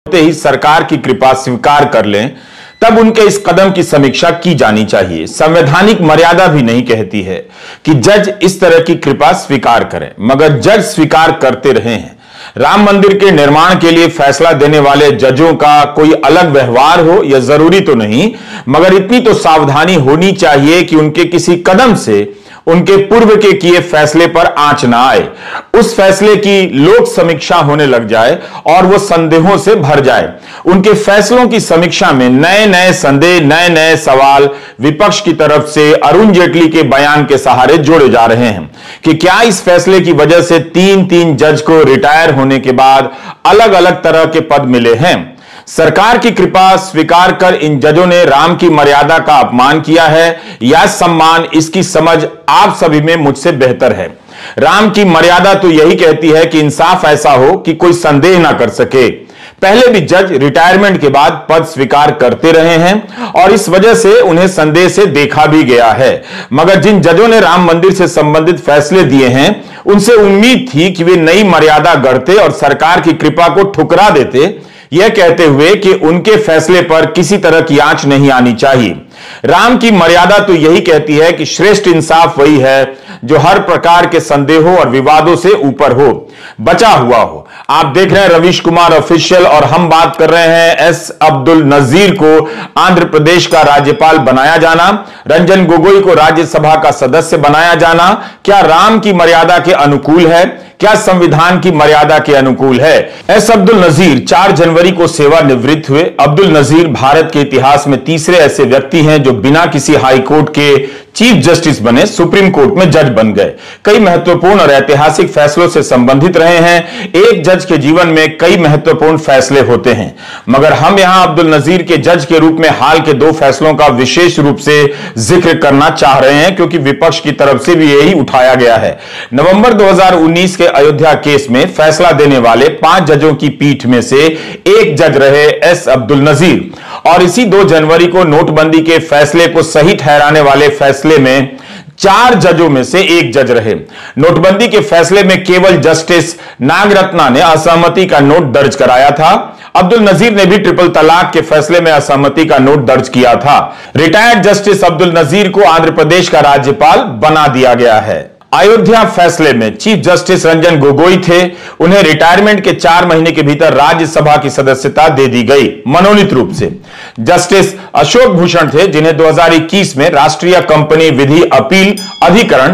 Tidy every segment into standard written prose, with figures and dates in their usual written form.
ही सरकार की कृपा स्वीकार कर लें, तब उनके इस कदम की समीक्षा की जानी चाहिए। संवैधानिक मर्यादा भी नहीं कहती है कि जज इस तरह की कृपा स्वीकार करें, मगर जज स्वीकार करते रहे हैं। राम मंदिर के निर्माण के लिए फैसला देने वाले जजों का कोई अलग व्यवहार हो यह जरूरी तो नहीं, मगर इतनी तो सावधानी होनी चाहिए कि उनके किसी कदम से उनके पूर्व के किए फैसले पर आंच ना आए, उस फैसले की लोक समीक्षा होने लग जाए और वो संदेहों से भर जाए। उनके फैसलों की समीक्षा में नए नए संदेह, नए नए सवाल विपक्ष की तरफ से अरुण जेटली के बयान के सहारे जोड़े जा रहे हैं कि क्या इस फैसले की वजह से तीन जज को रिटायर होने के बाद अलग अलग तरह के पद मिले हैं। सरकार की कृपा स्वीकार कर इन जजों ने राम की मर्यादा का अपमान किया है या सम्मान, इसकी समझ आप सभी में मुझसे बेहतर है। राम की मर्यादा तो यही कहती है कि इंसाफ ऐसा हो कि कोई संदेह ना कर सके। पहले भी जज रिटायरमेंट के बाद पद स्वीकार करते रहे हैं और इस वजह से उन्हें संदेह से देखा भी गया है, मगर जिन जजों ने राम मंदिर से संबंधित फैसले दिए हैं उनसे उम्मीद थी कि वे नई मर्यादा गढ़ते और सरकार की कृपा को ठुकरा देते, यह कहते हुए कि उनके फैसले पर किसी तरह की आंच नहीं आनी चाहिए। राम की मर्यादा तो यही कहती है कि श्रेष्ठ इंसाफ वही है जो हर प्रकार के संदेहों और विवादों से ऊपर हो, बचा हुआ हो। आप देख रहे हैं रवीश कुमार ऑफिशियल और हम बात कर रहे हैं एस अब्दुल नजीर को आंध्र प्रदेश का राज्यपाल बनाया जाना, रंजन गोगोई को राज्यसभा का सदस्य बनाया जाना क्या राम की मर्यादा के अनुकूल है, क्या संविधान की मर्यादा के अनुकूल है। एस अब्दुल नजीर 4 जनवरी को सेवानिवृत्त हुए। अब्दुल नजीर भारत के इतिहास में तीसरे ऐसे व्यक्ति हैं जो बिना किसी हाई कोर्ट के चीफ जस्टिस बने सुप्रीम कोर्ट में जज बन गए। कई महत्वपूर्ण और ऐतिहासिक फैसलों से संबंधित रहे हैं। एक जज के जीवन में कई महत्वपूर्ण फैसले होते हैं, मगर हम यहां अब्दुल नजीर के जज के रूप में हाल के 2 फैसलों का विशेष रूप से जिक्र करना चाह रहे हैं, क्योंकि विपक्ष की तरफ से भी यही उठाया गया है। नवंबर 2019 के अयोध्या केस में फैसला देने वाले 5 जजों की पीठ में से एक जज रहे एस अब्दुल नजीर, और इसी 2 जनवरी को नोटबंदी के फैसले को सही ठहराने वाले फैसले में 4 जजों में से एक जज रहे। नोटबंदी के फैसले में केवल जस्टिस नागरत्ना ने असहमति का नोट दर्ज कराया था। अब्दुल नजीर ने भी ट्रिपल तलाक के फैसले में असहमति का नोट दर्ज किया था। रिटायर्ड जस्टिस अब्दुल नजीर को आंध्र प्रदेश का राज्यपाल बना दिया गया है। अयोध्या फैसले में चीफ जस्टिस रंजन गोगोई थे, उन्हें रिटायरमेंट के 4 महीने के भीतर राज्यसभा की सदस्यता दे दी गई मनोनीत रूप से। जस्टिस अशोक भूषण थे, जिन्हें 2021 में राष्ट्रीय कंपनी विधि अपील अधिकरण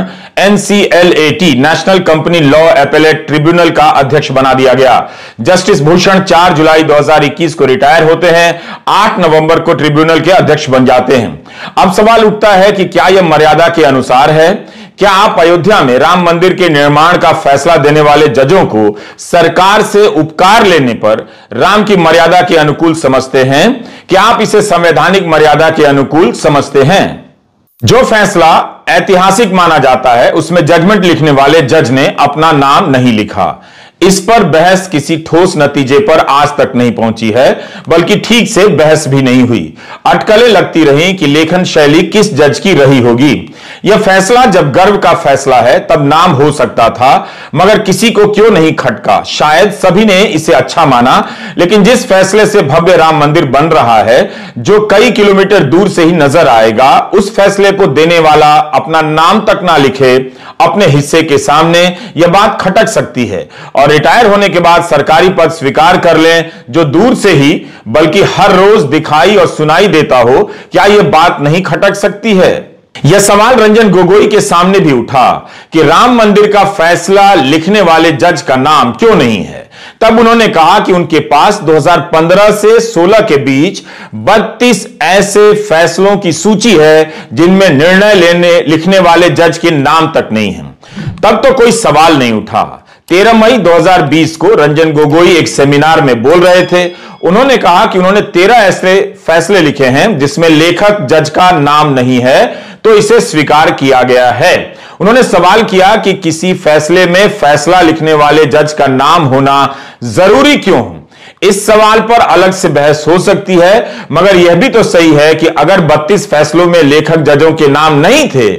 NCLAT national company law appellate tribunal का अध्यक्ष बना दिया गया। जस्टिस भूषण 4 जुलाई 2021 को रिटायर होते हैं, 8 नवंबर को ट्रिब्यूनल के अध्यक्ष बन जाते हैं। अब सवाल उठता है कि क्या यह मर्यादा के अनुसार है? क्या आप अयोध्या में राम मंदिर के निर्माण का फैसला देने वाले जजों को सरकार से उपकार लेने पर राम की मर्यादा के अनुकूल समझते हैं? क्या आप इसे संवैधानिक मर्यादा के अनुकूल समझते हैं? जो फैसला ऐतिहासिक माना जाता है उसमें जजमेंट लिखने वाले जज ने अपना नाम नहीं लिखा। इस पर बहस किसी ठोस नतीजे पर आज तक नहीं पहुंची है, बल्कि ठीक से बहस भी नहीं हुई। अटकलें लगती रहीं कि लेखन शैली किस जज की रही होगी। यह फैसला जब गर्व का फैसला है तब नाम हो सकता था, मगर किसी को क्यों नहीं खटका। शायद सभी ने इसे अच्छा माना, लेकिन जिस फैसले से भव्य राम मंदिर बन रहा है, जो कई किलोमीटर दूर से ही नजर आएगा, उस फैसले को देने वाला अपना नाम तक ना लिखे अपने हिस्से के सामने, यह बात खटक सकती है। और रिटायर होने के बाद सरकारी पद स्वीकार कर लें जो दूर से ही बल्कि हर रोज दिखाई और सुनाई देता हो, क्या यह बात नहीं खटक सकती है? यह सवाल रंजन गोगोई के सामने भी उठा कि राम मंदिर का फैसला लिखने वाले जज का नाम क्यों नहीं है। तब उन्होंने कहा कि उनके पास 2015 से 16 के बीच 32 ऐसे फैसलों की सूची है जिनमें निर्णय लिखने वाले जज के नाम तक नहीं है। तब तो कोई सवाल नहीं उठा। 13 मई 2020 को रंजन गोगोई एक सेमिनार में बोल रहे थे। उन्होंने कहा कि उन्होंने 13 ऐसे फैसले लिखे हैं जिसमें लेखक जज का नाम नहीं है, तो इसे स्वीकार किया गया है। उन्होंने सवाल किया कि किसी फैसले में फैसला लिखने वाले जज का नाम होना जरूरी क्यों हो। इस सवाल पर अलग से बहस हो सकती है, मगर यह भी तो सही है कि अगर 32 फैसलों में लेखक जजों के नाम नहीं थे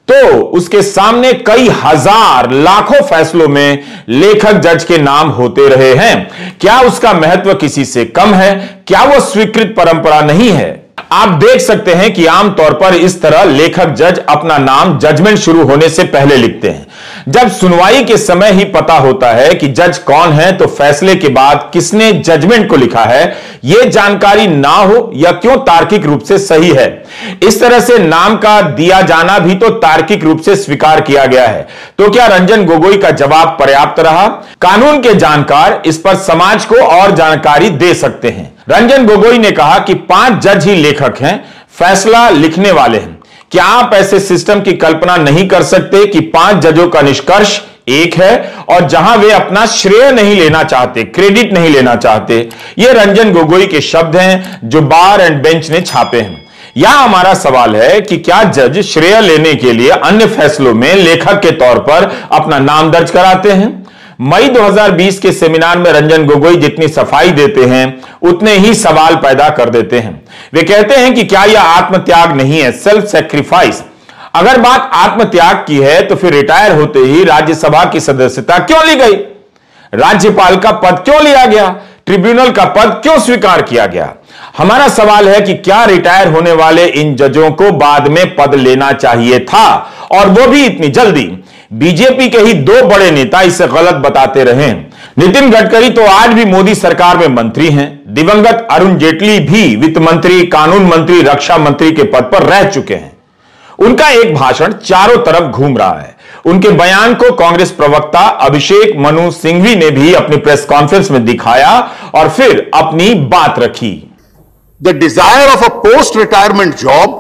तो उसके सामने कई हजार लाखों फैसलों में लेखक जज के नाम होते रहे हैं। क्या उसका महत्व किसी से कम है? क्या वो स्वीकृत परंपरा नहीं है? आप देख सकते हैं कि आमतौर पर इस तरह लेखक जज अपना नाम जजमेंट शुरू होने से पहले लिखते हैं। जब सुनवाई के समय ही पता होता है कि जज कौन है, तो फैसले के बाद किसने जजमेंट को लिखा है, यह जानकारी ना हो या क्यों तार्किक रूप से सही है। इस तरह से नाम का दिया जाना भी तो तार्किक रूप से स्वीकार किया गया है। तो क्या रंजन गोगोई का जवाब पर्याप्त रहा? कानून के जानकार इस पर समाज को और जानकारी दे सकते हैं। रंजन गोगोई ने कहा कि 5 जज ही लेखक हैं, फैसला लिखने वाले हैं। क्या आप ऐसे सिस्टम की कल्पना नहीं कर सकते कि 5 जजों का निष्कर्ष एक है और जहां वे अपना श्रेय नहीं लेना चाहते, क्रेडिट नहीं लेना चाहते? ये रंजन गोगोई के शब्द हैं जो बार एंड बेंच ने छापे हैं। यहां हमारा सवाल है कि क्या जज श्रेय लेने के लिए अन्य फैसलों में लेखक के तौर पर अपना नाम दर्ज कराते हैं? मई 2020 के सेमिनार में रंजन गोगोई जितनी सफाई देते हैं उतने ही सवाल पैदा कर देते हैं। वे कहते हैं कि क्या यह आत्मत्याग नहीं है, सेल्फ सैक्रिफाइस? अगर बात आत्मत्याग की है तो फिर रिटायर होते ही राज्यसभा की सदस्यता क्यों ली गई? राज्यपाल का पद क्यों लिया गया? ट्रिब्यूनल का पद क्यों स्वीकार किया गया? हमारा सवाल है कि क्या रिटायर होने वाले इन जजों को बाद में पद लेना चाहिए था, और वो भी इतनी जल्दी? बीजेपी के ही 2 बड़े नेता इसे गलत बताते रहे। नितिन गडकरी तो आज भी मोदी सरकार में मंत्री हैं। दिवंगत अरुण जेटली भी वित्त मंत्री, कानून मंत्री, रक्षा मंत्री के पद पर रह चुके हैं। उनका एक भाषण चारों तरफ घूम रहा है। उनके बयान को कांग्रेस प्रवक्ता अभिषेक मनु सिंघवी ने भी अपनी प्रेस कॉन्फ्रेंस में दिखाया और फिर अपनी बात रखी। The desire of a post retirement job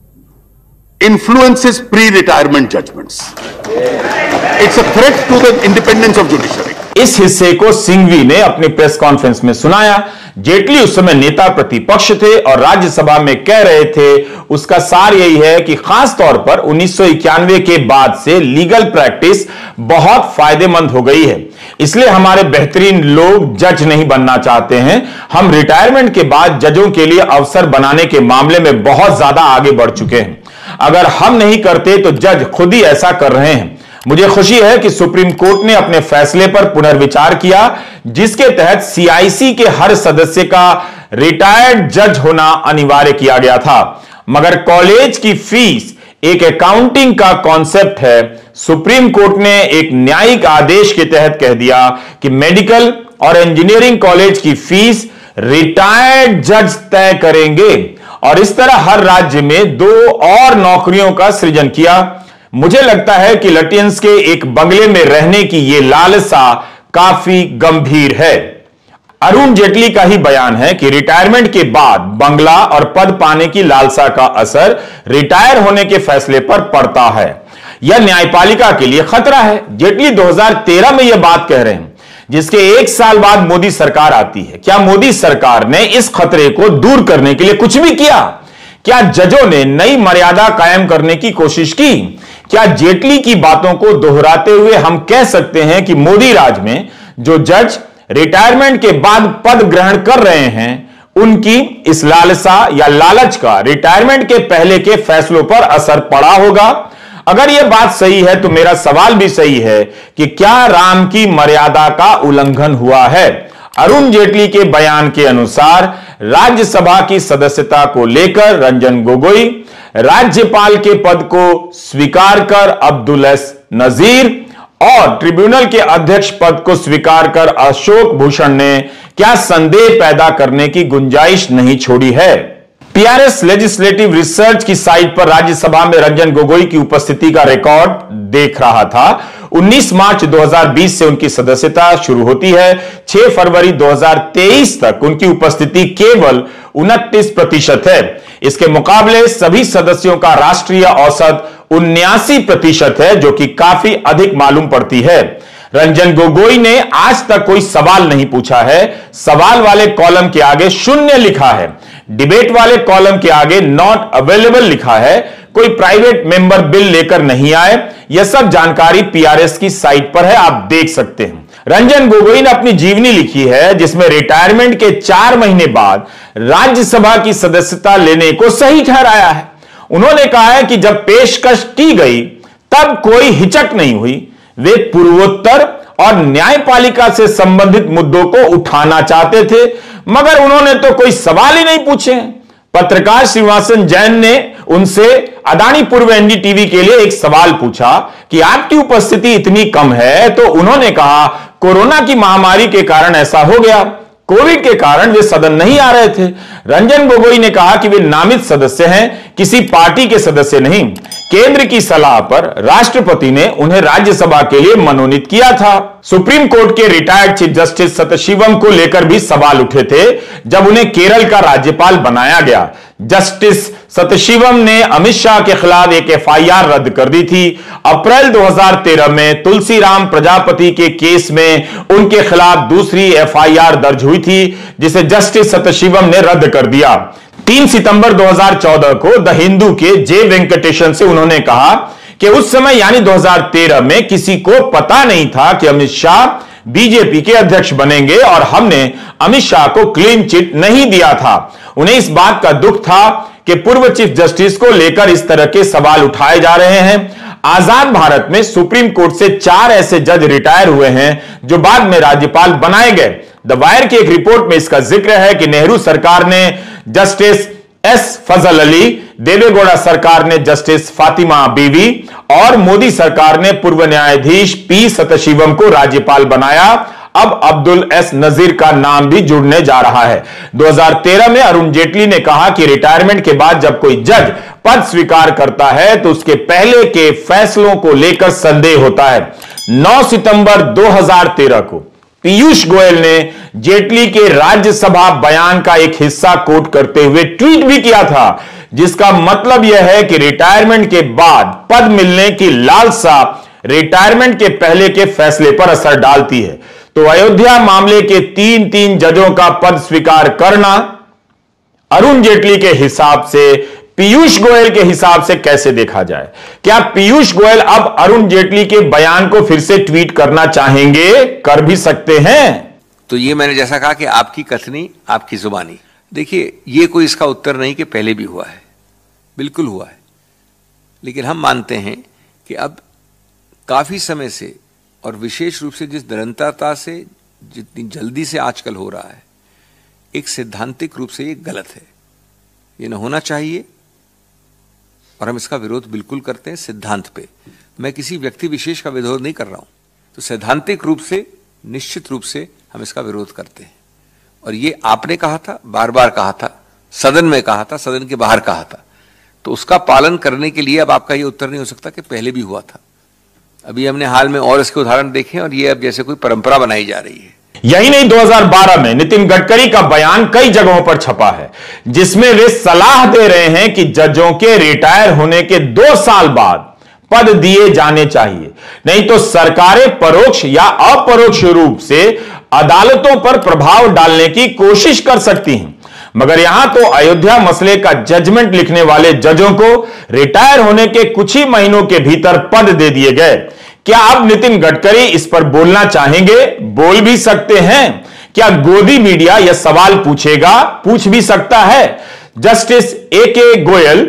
influences pre-retirement judgments. It's a threat to the independence of judiciary. इस हिस्से को सिंघवी ने अपनी प्रेस कॉन्फ्रेंस में सुनाया। जेटली उस समय नेता प्रतिपक्ष थे और राज्यसभा में कह रहे थे। उसका सार यही है कि खास तौर पर 1991 के बाद से लीगल प्रैक्टिस बहुत फायदेमंद हो गई है, इसलिए हमारे बेहतरीन लोग जज नहीं बनना चाहते हैं। हम रिटायरमेंट के बाद जजों के लिए अवसर बनाने के मामले में बहुत ज्यादा आगे बढ़ चुके हैं। अगर हम नहीं करते तो जज खुद ही ऐसा कर रहे हैं। मुझे खुशी है कि सुप्रीम कोर्ट ने अपने फैसले पर पुनर्विचार किया, जिसके तहत सीआईसी के हर सदस्य का रिटायर्ड जज होना अनिवार्य किया गया था। मगर कॉलेज की फीस एक अकाउंटिंग का कॉन्सेप्ट है। सुप्रीम कोर्ट ने एक न्यायिक आदेश के तहत कह दिया कि मेडिकल और इंजीनियरिंग कॉलेज की फीस रिटायर्ड जज तय करेंगे, और इस तरह हर राज्य में 2 और नौकरियों का सृजन किया। मुझे लगता है कि लटियंस के एक बंगले में रहने की यह लालसा काफी गंभीर है। अरुण जेटली का ही बयान है कि रिटायरमेंट के बाद बंगला और पद पाने की लालसा का असर रिटायर होने के फैसले पर पड़ता है। यह न्यायपालिका के लिए खतरा है। जेटली 2013 में यह बात कह रहे हैं, जिसके 1 साल बाद मोदी सरकार आती है। क्या मोदी सरकार ने इस खतरे को दूर करने के लिए कुछ भी किया? क्या जजों ने नई मर्यादा कायम करने की कोशिश की? क्या जेटली की बातों को दोहराते हुए हम कह सकते हैं कि मोदी राज में जो जज रिटायरमेंट के बाद पद ग्रहण कर रहे हैं, उनकी इस लालसा या लालच का रिटायरमेंट के पहले के फैसलों पर असर पड़ा होगा? अगर यह बात सही है तो मेरा सवाल भी सही है कि क्या राम की मर्यादा का उल्लंघन हुआ है? अरुण जेटली के बयान के अनुसार राज्यसभा की सदस्यता को लेकर रंजन गोगोई, राज्यपाल के पद को स्वीकार कर अब्दुल नजीर और ट्रिब्यूनल के अध्यक्ष पद को स्वीकार कर अशोक भूषण ने क्या संदेह पैदा करने की गुंजाइश नहीं छोड़ी है? पीआरएस लेजिस्लेटिव रिसर्च की साइट पर राज्यसभा में रंजन गोगोई की उपस्थिति का रिकॉर्ड देख रहा था। 19 मार्च 2020 से उनकी सदस्यता शुरू होती है। 6 फरवरी 2023 तक उनकी उपस्थिति केवल 29% है। इसके मुकाबले सभी सदस्यों का राष्ट्रीय औसत 79% है, जो कि काफी अधिक मालूम पड़ती है। रंजन गोगोई ने आज तक कोई सवाल नहीं पूछा है। सवाल वाले कॉलम के आगे 0 लिखा है। डिबेट वाले कॉलम के आगे नॉट अवेलेबल लिखा है। कोई प्राइवेट मेंबर बिल लेकर नहीं आए। यह सब जानकारी पीआरएस की साइट पर है, आप देख सकते हैं। रंजन गोगोई ने अपनी जीवनी लिखी है, जिसमें रिटायरमेंट के 4 महीने बाद राज्यसभा की सदस्यता लेने को सही ठहराया है। उन्होंने कहा है कि जब पेशकश की गई तब कोई हिचक नहीं हुई। वे पूर्वोत्तर और न्यायपालिका से संबंधित मुद्दों को उठाना चाहते थे, मगर उन्होंने तो कोई सवाल ही नहीं पूछे। पत्रकार श्रीनिवासन जैन ने उनसे अदानी पूर्व एनडीटीवी के लिए एक सवाल पूछा कि आपकी उपस्थिति इतनी कम है, तो उन्होंने कहा कोरोना की महामारी के कारण ऐसा हो गया, कोविड के कारण वे सदन नहीं आ रहे थे। रंजन गोगोई ने कहा कि वे नामित सदस्य हैं, किसी पार्टी के सदस्य नहीं। केंद्र की सलाह पर राष्ट्रपति ने उन्हें राज्यसभा के लिए मनोनीत किया था। सुप्रीम कोर्ट के रिटायर्ड चीफ जस्टिस सतशिवम को लेकर भी सवाल उठे थे जब उन्हें केरल का राज्यपाल बनाया गया। जस्टिस सतशिवम ने अमित शाह के खिलाफ एक एफआईआर रद्द कर दी थी। अप्रैल 2013 में तुलसीराम प्रजापति के केस में उनके खिलाफ दूसरी एफआईआर दर्ज हुई थी, जिसे जस्टिस सतशिवम ने रद्द कर दिया। 3 सितंबर 2014 को द हिंदू के जे वेंकटेशन से उन्होंने कहा कि उस समय यानी 2013 में किसी को पता नहीं था कि अमित शाह बीजेपी के अध्यक्ष बनेंगे और हमने अमित शाह को क्लीन चिट नहीं दिया था। उन्हें इस बात का दुख था कि पूर्व चीफ जस्टिस को लेकर इस तरह के सवाल उठाए जा रहे हैं। आजाद भारत में सुप्रीम कोर्ट से 4 ऐसे जज रिटायर हुए हैं जो बाद में राज्यपाल बनाए गए। द वायर की एक रिपोर्ट में इसका जिक्र है कि नेहरू सरकार ने जस्टिस एस फजल अली, देवेगौड़ा सरकार ने जस्टिस फातिमा बीवी और मोदी सरकार ने पूर्व न्यायाधीश पी सतशिवम को राज्यपाल बनाया। अब अब्दुल एस नजीर का नाम भी जुड़ने जा रहा है। 2013 में अरुण जेटली ने कहा कि रिटायरमेंट के बाद जब कोई जज पद स्वीकार करता है तो उसके पहले के फैसलों को लेकर संदेह होता है। 9 सितंबर 2013 को पीयूष गोयल ने जेटली के राज्यसभा बयान का एक हिस्सा कोट करते हुए ट्वीट भी किया था, जिसका मतलब यह है कि रिटायरमेंट के बाद पद मिलने की लालसा रिटायरमेंट के पहले के फैसले पर असर डालती है। तो अयोध्या मामले के 3 जजों का पद स्वीकार करना अरुण जेटली के हिसाब से पीयूष गोयल के हिसाब से कैसे देखा जाए? क्या पीयूष गोयल अब अरुण जेटली के बयान को फिर से ट्वीट करना चाहेंगे? कर भी सकते हैं। तो ये मैंने जैसा कहा कि आपकी कथनी आपकी जुबानी। देखिए, ये कोई इसका उत्तर नहीं कि पहले भी हुआ है, बिल्कुल हुआ है, लेकिन हम मानते हैं कि अब काफी समय से और विशेष रूप से जिस निरंतरता से जितनी जल्दी से आजकल हो रहा है, एक सैद्धांतिक रूप से ये गलत है, ये न होना चाहिए और हम इसका विरोध बिल्कुल करते हैं सिद्धांत पे। मैं किसी व्यक्ति विशेष का विरोध नहीं कर रहा हूं, तो सैद्धांतिक रूप से निश्चित रूप से हम इसका विरोध करते हैं। और ये आपने कहा था, बार बार कहा था, सदन में कहा था, सदन के बाहर कहा था, तो उसका पालन करने के लिए अब आपका ये उत्तर नहीं हो सकता कि पहले भी हुआ था। अभी हमने हाल में और इसके उदाहरण देखे और ये अब जैसे कोई परंपरा बनाई जा रही है। यही नहीं, 2012 में नितिन गडकरी का बयान कई जगहों पर छपा है, जिसमें वे सलाह दे रहे हैं कि जजों के रिटायर होने के 2 साल बाद पद दिए जाने चाहिए, नहीं तो सरकारें परोक्ष या अपरोक्ष रूप से अदालतों पर प्रभाव डालने की कोशिश कर सकती हैं। मगर यहां तो अयोध्या मसले का जजमेंट लिखने वाले जजों को रिटायर होने के कुछ ही महीनों के भीतर पद दे दिए गए। क्या अब नितिन गडकरी इस पर बोलना चाहेंगे? बोल भी सकते हैं। क्या गोदी मीडिया यह सवाल पूछेगा? पूछ भी सकता है। जस्टिस AK गोयल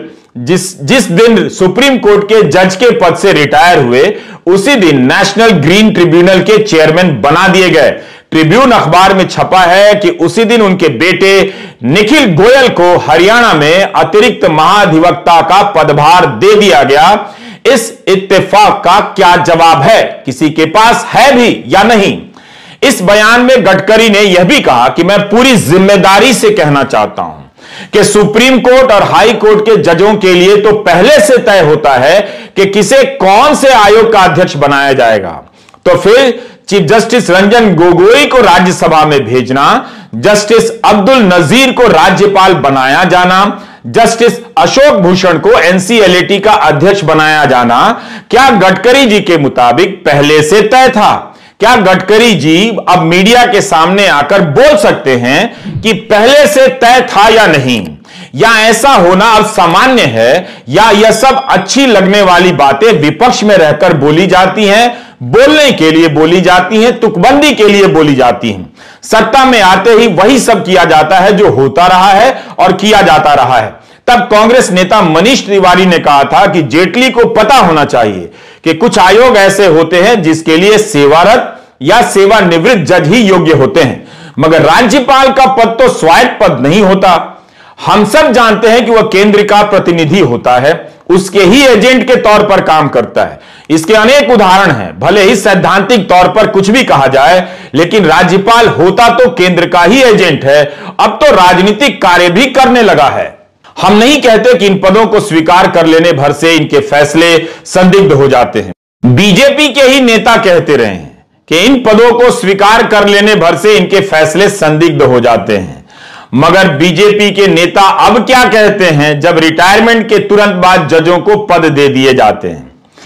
जिस दिन सुप्रीम कोर्ट के जज के पद से रिटायर हुए, उसी दिन नेशनल ग्रीन ट्रिब्यूनल के चेयरमैन बना दिए गए। ट्रिब्यून अखबार में छपा है कि उसी दिन उनके बेटे निखिल गोयल को हरियाणा में अतिरिक्त महाधिवक्ता का पदभार दे दिया गया। इस इत्तेफाक का क्या जवाब है? किसी के पास है भी या नहीं? इस बयान में गडकरी ने यह भी कहा कि मैं पूरी जिम्मेदारी से कहना चाहता हूं कि सुप्रीम कोर्ट और हाई कोर्ट के जजों के लिए तो पहले से तय होता है कि किसे कौन से आयोग का अध्यक्ष बनाया जाएगा। तो फिर चीफ जस्टिस रंजन गोगोई को राज्यसभा में भेजना, जस्टिस अब्दुल नजीर को राज्यपाल बनाया जाना, जस्टिस अशोक भूषण को NCLAT का अध्यक्ष बनाया जाना, क्या गडकरी जी के मुताबिक पहले से तय था? क्या गडकरी जी अब मीडिया के सामने आकर बोल सकते हैं कि पहले से तय था या नहीं? या ऐसा होना अब सामान्य है, या यह सब अच्छी लगने वाली बातें विपक्ष में रहकर बोली जाती हैं, बोलने के लिए बोली जाती हैं, तुकबंदी के लिए बोली जाती हैं? सत्ता में आते ही वही सब किया जाता है जो होता रहा है और किया जाता रहा है। तब कांग्रेस नेता मनीष तिवारी ने कहा था कि जेटली को पता होना चाहिए कि कुछ आयोग ऐसे होते हैं जिसके लिए सेवारत या सेवानिवृत्त जज ही योग्य होते हैं, मगर राज्यपाल का पद तो स्वायत्त पद नहीं होता। हम सब जानते हैं कि वह केंद्र का प्रतिनिधि होता है, उसके ही एजेंट के तौर पर काम करता है। इसके अनेक उदाहरण हैं। भले ही सैद्धांतिक तौर पर कुछ भी कहा जाए, लेकिन राज्यपाल होता तो केंद्र का ही एजेंट है, अब तो राजनीतिक कार्य भी करने लगा है। हम नहीं कहते कि इन पदों को स्वीकार कर लेने भर से इनके फैसले संदिग्ध हो जाते हैं। बीजेपी के ही नेता कहते रहे हैं कि इन पदों को स्वीकार कर लेने भर से इनके फैसले संदिग्ध हो जाते हैं, मगर बीजेपी के नेता अब क्या कहते हैं जब रिटायरमेंट के तुरंत बाद जजों को पद दे दिए जाते हैं।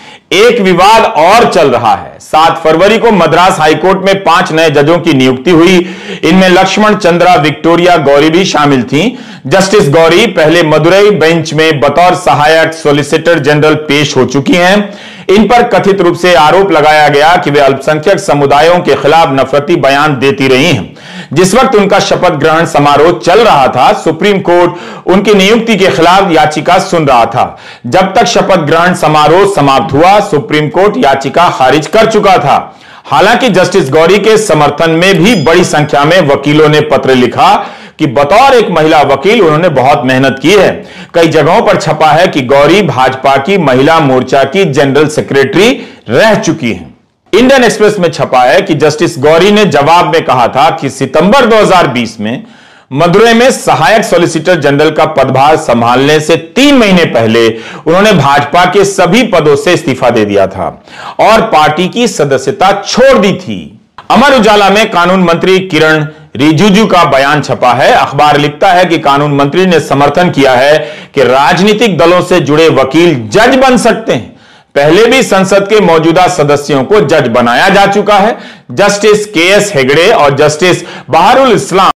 एक विवाद और चल रहा है। 7 फरवरी को मद्रास हाईकोर्ट में 5 नए जजों की नियुक्ति हुई। इनमें लक्ष्मण चंद्रा विक्टोरिया गौरी भी शामिल थीं। जस्टिस गौरी पहले मदुरई बेंच में बतौर सहायक सॉलिसिटर जनरल पेश हो चुकी हैं। इन पर कथित रूप से आरोप लगाया गया कि वे अल्पसंख्यक समुदायों के खिलाफ नफरती बयान देती रही हैं। जिस वक्त उनका शपथ ग्रहण समारोह चल रहा था, सुप्रीम कोर्ट उनकी नियुक्ति के खिलाफ याचिका सुन रहा था। जब तक शपथ ग्रहण समारोह समाप्त हुआ, सुप्रीम कोर्ट याचिका खारिज कर चुका था। हालांकि जस्टिस गौरी के समर्थन में भी बड़ी संख्या में वकीलों ने पत्र लिखा कि बतौर एक महिला वकील उन्होंने बहुत मेहनत की है। कई जगहों पर छपा है कि गौरी भाजपा की महिला मोर्चा की जनरल सेक्रेटरी रह चुकी हैं। इंडियन एक्सप्रेस में छपा है कि जस्टिस गौरी ने जवाब में कहा था कि सितंबर 2020 में मदुरई में सहायक सॉलिसिटर जनरल का पदभार संभालने से 3 महीने पहले उन्होंने भाजपा के सभी पदों से इस्तीफा दे दिया था और पार्टी की सदस्यता छोड़ दी थी। अमर उजाला में कानून मंत्री किरण रिजिजू का बयान छपा है। अखबार लिखता है कि कानून मंत्री ने समर्थन किया है कि राजनीतिक दलों से जुड़े वकील जज बन सकते हैं। पहले भी संसद के मौजूदा सदस्यों को जज बनाया जा चुका है। जस्टिस के एस हेगड़े और जस्टिस बहारुल इस्लाम